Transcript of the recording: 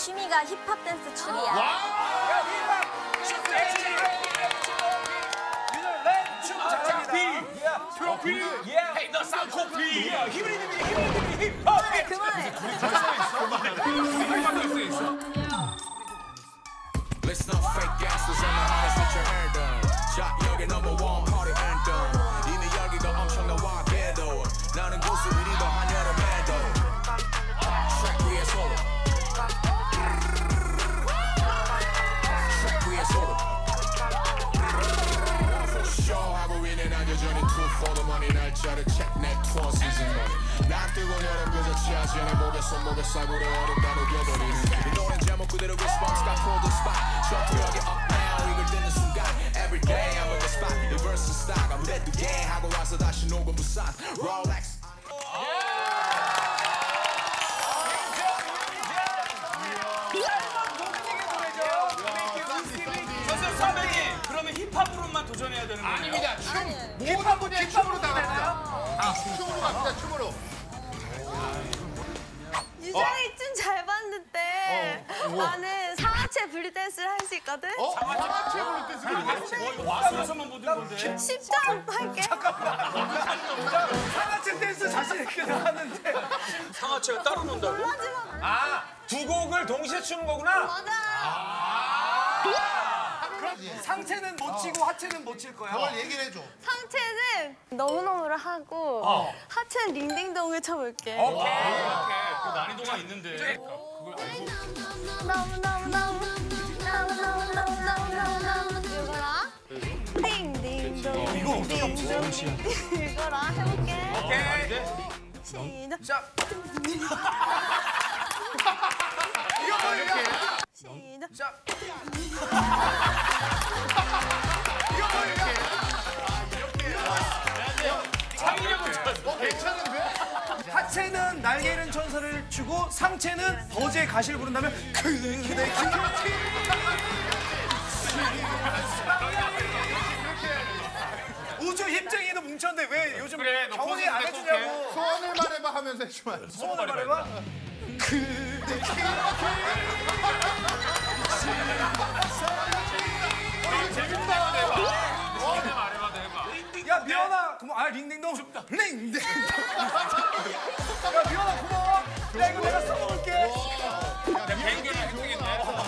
취미가 힙합 댄스 추리야. 와! 야, 힙합! 춤 댄스! 춤 잘합니다. 트로피! 헤이, 너 쌍코피! 힘을 힙합! 그만해. Listen up, fake gangsters on the highest that you heard of. 자, 여기 number one party anthem. 이미 열기가 엄청나 와게도 나는 고수들이 더 한여름에도 트랙 위에 소름 트랙 위에 소름 쇼하고 있는 난 여전히 two for the money 날짜를 check 내 투어 시즌 money 난 뜨거운 여름 그저 취하지 않아 목에 손목에 싸구려 얼음 다 녹여버리는 이 노래 제목 그대로 response가 pull the spot 전투력이 up now 이걸 듣는 순간 every day I'm on the spot 이 verse stock I'm dead to game 하고 와서 다시 녹음 부산 Rolex 선생님 선배님 그러면 힙합으로만 도전해야 되는 거예요? 아닙니다. 힙합으로 나갑니다. 춤으로 갑니다. 춤으로. 유정이 춤 잘 봤는데 나는 상하체 분리 댄스를 할 수 있거든? 상하체 분리 댄스. 와서만 보던 건데 10점 할게. 상하체 댄스 자신 있게 나왔는데 상하체가 따로 논다고? 하지만 아, 두 곡을 동시에 추는 거구나? 맞아. 상체는 못 치고 하체는 못 칠 거야? 그걸 얘기를 해줘. 상체는 너무너무를 하고 하체는 링딩동을 쳐볼게. 오케이. 그 난이도가 있는데 그걸 알고 이거라 딩딩동 이거 어떻게 하면 딩딩동 이거라 해볼게. 오케이 시작. 이거 뭐예요? 시작. 이거 뭐예요? 창의력을 쳤어. 괜찮은데? 하체는 날개 잃은 천사를 추고 상체는 버즈의 가시를 부른다면 그대 우주 힘쟁이도 뭉쳤는데 왜 요즘 경원이 안 해주냐고. 소원을 말해봐 하면서 해주면. 소원을 말해봐. 그대 재밌다. 야 미연아 고마워. 링딩동 링딩동. 야 미연아 고마워. 야 이거 내가 써먹을게. 야, 비행기를 해주겠네.